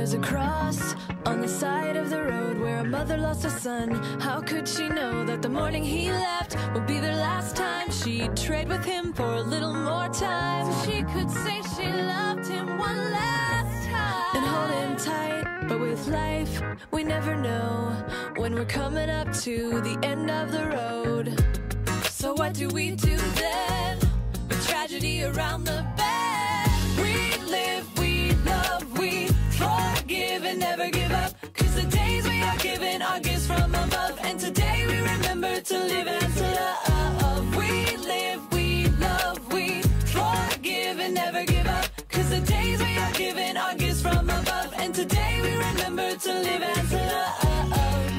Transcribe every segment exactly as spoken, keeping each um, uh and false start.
There's a cross on the side of the road where a mother lost a son. How could she know that the morning he left would be the last time she'd trade with him for a little more time? So she could say she loved him one last time and hold him tight. But with life, we never know when we're coming up to the end of the road. So what do we do then, with tragedy around the bend? We live, we love, we forgive and never give up, 'cause the days we are given are gifts from above. And today we remember to live and to love. We live, we love, we forgive and never give up, 'cause the days we are given are gifts from above. And today we remember to live and to love.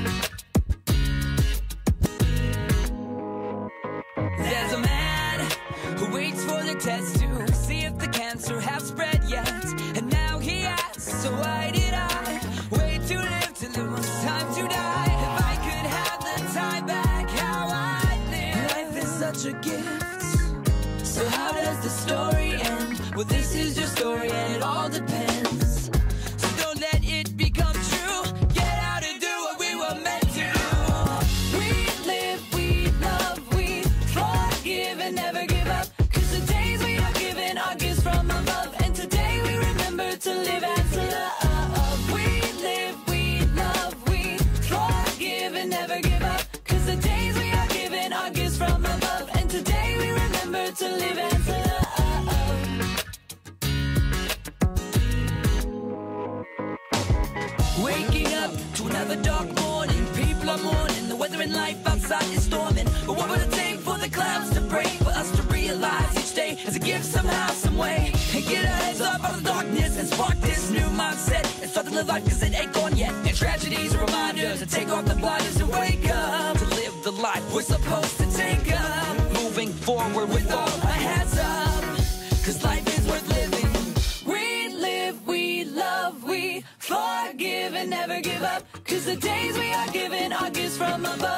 There's a man who waits for the test to see if the cancer has spread yet. And now he asks, so why did I wait to live till it was time to die? If I could have the time back, how I'd live. Life is such a gift, so how does the story end? Well, this is your story and it all depends. So don't let it become true. Get out and do what we were meant to do. We live, we love, we forgive and never give up, 'cause the days we are given are gifts from above. And today we remember to live and to love. We live, we love, we forgive and never give up, 'cause the days we are given are gifts from above. And today we remember to live and to love. Waking up to another dark morning, people are mourning, the weather in life outside is storming. But what would it take for the clouds to break, for us to realize each day is a gift somehow, some way, and get our heads up out of the darkness and spark this new mindset and start to live life, 'cause it ain't gone yet. And tragedies are reminders to take off the blinders and wake up to live the life we're supposed to take up, moving forward with all our heads up, 'cause life is worth living. We live, we love, we forgive and never give up, 'cause the days we are given are gifts from above.